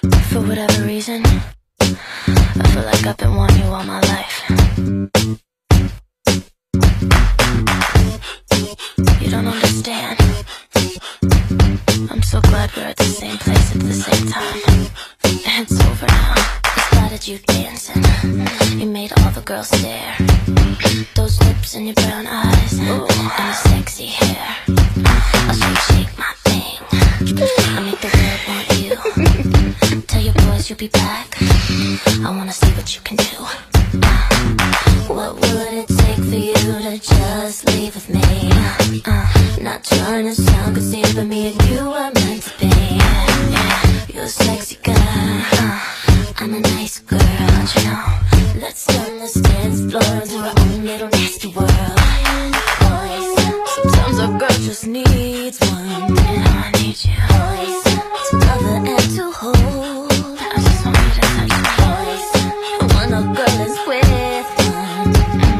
For whatever reason, I feel like I've been wanting you all my life. You don't understand. I'm so glad we're at the same place at the same time. It's over now. I spotted you dancing. You made all the girls stare. Those lips and your brown eyes, and your sexy hair. I'll shake my thing. I'll make the world want you. Tell your boys you'll be back. I wanna see what you can do. What would it take for you to just leave with me? Not trying to sound conceited, but me and you are meant to be. You're a sexy girl, I'm a nice girl, you know. Let's turn this dance floor into our own little nasty world. Sometimes a girl just needs one, and I need you. To love her and to hold. I just want you to touch me. When a girl is with one,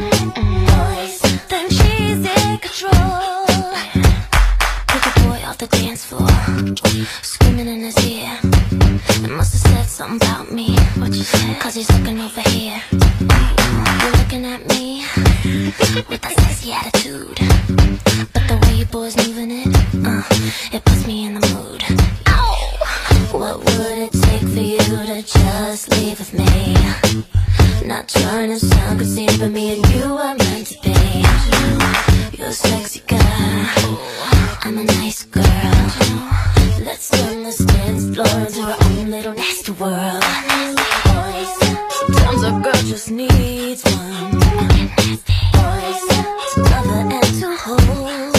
then she's in control. Pick a boy off the dance floor, screaming in his ear. It must have said something about me. What you said? 'Cause he's looking over here. You're looking at me with that sexy attitude, but the way you boys moving it, it puts me in the mood. Ow! What would it take for you to just leave with me? Not trying to sound conceited, but me and you are meant to be. You're a sexy girl, I'm a nice girl. Let's turn this dance floor into our own little nasty world. Sometimes a girl just needs one, to love her and to hold.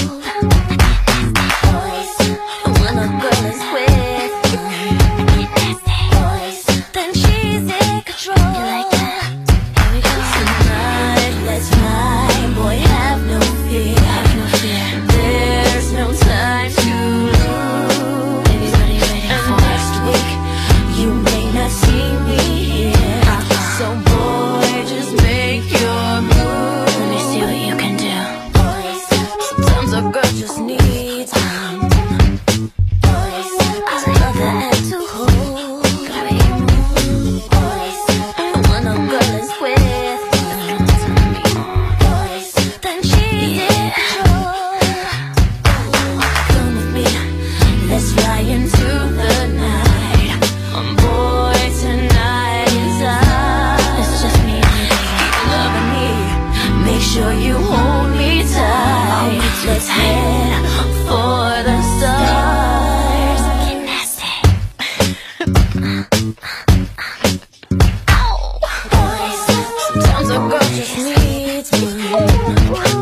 And when a girl is with one, then she's in control. You like that? Here we go. Tonight, let's ride, boy, have no fear. Have no fear. There's no time to lose. Baby, what are you waiting for? Next week, you may not see me here. So boy, just make your move. Let me see what you can do. Sometimes a girl just needs one, to love her and to hold. And when a girl is with one, then she's in control. Come with me, let's fly into the night. Boy, tonight is ours. It's just me and you. Keep loving me, make sure you hold me tight. Let's head for the stars. Get nasty. Ow! Sometimes a girl just needs one.